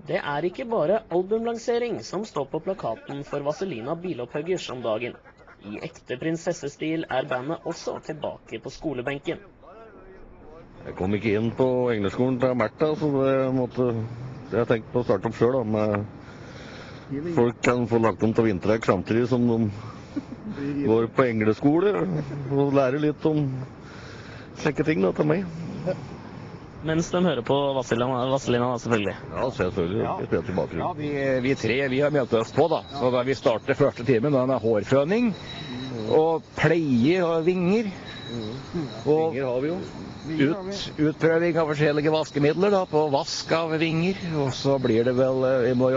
Det er ikke bare albumlansering som står på plakaten for Vazelina Bilopphuggers om dagen. I ekte prinsessestil er bandet også tilbake på skolebenken. Jeg kom ikke inn på engelskskolen til Märtha, så det jeg tenkte på å starte opp selv da, med folk kan få lagt om til vinterdekk samtidig som de går på engleskole og lærer litt om slike ting da, til meg. Mens de hører på Vazelina selvfølgelig. Ja, selvfølgelig. Jeg spiller tilbake. Ja, vi tre har meldt oss på da. Så da vi starter første timen, da er hårføning, og pleie og vinger. Og Vinger har vi jo. utprøving av forskjellige vaskemidler da, på vask av vinger. Og så blir det vel,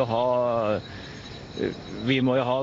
vi må jo ha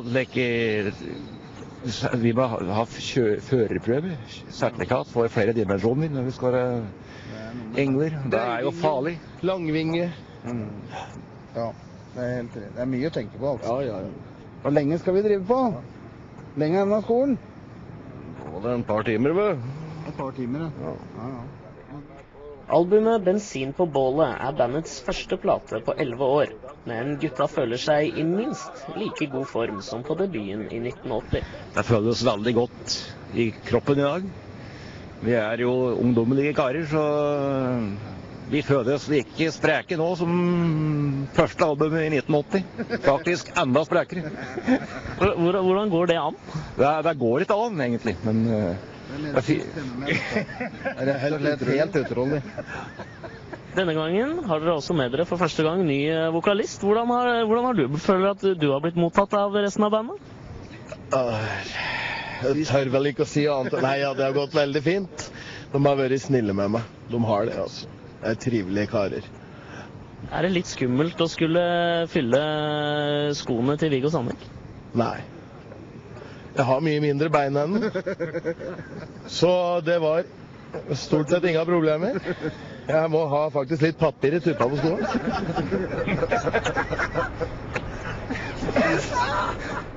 førerprøve, sertifikat for flere dimensjoner når vi skal engler. Det er jo farlig. Langvinge. Ja, det er mye å tenke på. Altså. Ja. Hvor lenge skal vi drive på? Lenger enn av skolen? Og det er et par timer, vel? Et par timer, ja. Albumet Bensin på bålet er bandets første plate på 11 år, men gutta føler seg i minst like god form som på debuten i 1980. Det føles veldig godt i kroppen i dag. Vi er jo ungdommelige karer, så vi føles like spreke nå som første albumet i 1980. Faktisk enda sprekere. Hvordan går det an? Det går ikke an, egentlig, men det er helt utrolig. Denne gangen har dere også med dere for første gang ny vokalist. Hvordan har du følt at du har blitt mottatt av resten av bandet? Jeg tør vel ikke å si annet. Nei, ja, det har gått veldig fint. De har vært snille med meg. De har det, altså. Det er trivelige karer. Er det litt skummelt å skulle fylle skoene til Viggo Sandvik? Nei. Jeg har mye mindre bein enn den. Så det var stort sett ingen problemer. Jeg må ha faktisk litt papir i tuppa på skoene.